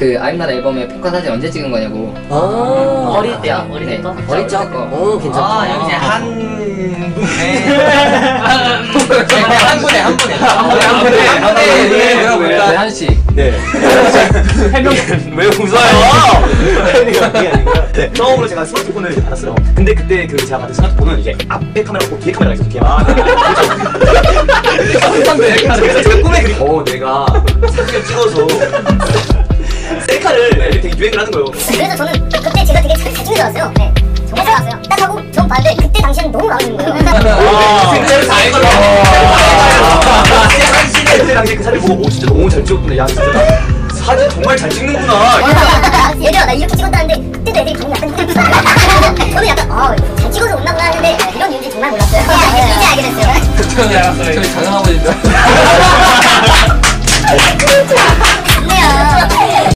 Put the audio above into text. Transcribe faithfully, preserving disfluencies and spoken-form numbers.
그 아임나라 앨범에 포카 사진 언제 찍은 거냐고. 아, 어릴 때요? 어릴 네, 때부터? 어릴 적. 어, 괜찮다. 아, 여기 이제 한 분에 한 분에 한 분에 한 분에 한 분에 한 분에 내가 볼까 한씩. 네. 해명 왜 웃어요? 그게 아니고요. 네. 처음으로 제가 스마트폰을 이제 받았어요. 근데 그때 그 제가 받은 스마트폰은 이제 앞에 카메라 없고 뒤에 카메라가 있어서 뒤에 막 그래서 제가 꿈에 그리 어 내가 사진을 찍어서 셀카를 되게 유행을 하는 거예요. 그래서 저는 그때 제가 되게 잘, 잘 찍는 줄 알았어요. 네. 정말 잘 나왔어요. 딱 하고 전 봤는데 그때 당시에는 너무 마음에 드는 거예요. 생각을 다 했거든요. 그때 당시에 그 사진 보고 오 진짜 너무 잘 찍었구나. 야 진짜 나 사진 정말 잘 찍는구나. 얘들아 나 이렇게 찍었다는데 그때도 애들이 반응이 약간 저는 약간 아잘 찍어서 웃나 보다 하는데 이런 이유인지 정말 몰랐어요. 이제 알게 됐어요. 저는 알았어요. 저희 장난하고 있는 줄. 좋네요.